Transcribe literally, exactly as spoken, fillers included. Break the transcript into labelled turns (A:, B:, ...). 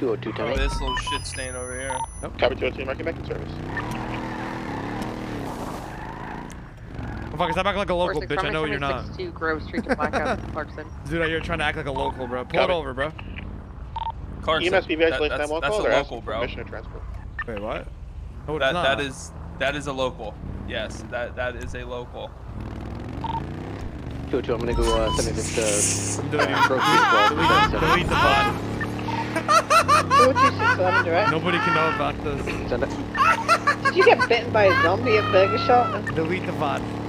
A: two oh two, ten
B: Oh, this little shit stain over here.
C: Nope. Copy two oh two, marking back in service.
D: Oh, fuck, is that back like a local bitch? I know you're not.
E: six two Grove Street to Blackout, Clarkson.
D: Dude, you're trying to act like a local, bro. Pull
C: Copy.
D: it over, bro.
B: Clarkson,
C: E M S P V
B: that, that's, that's a local, bro.
C: Permission to transport.
D: Wait, what? No, it's
B: that,
D: not.
B: that is that is a local. Yes, that that is a local.
A: two oh two, I'm gonna go uh, send this to
D: Delete,
A: uh, Grove Street.
D: delete the bot.
F: two oh two six eleven direct.
D: Nobody can know about this.
A: Send it.
F: Did you get bitten by a zombie at Burger Shop?
D: Delete the bot.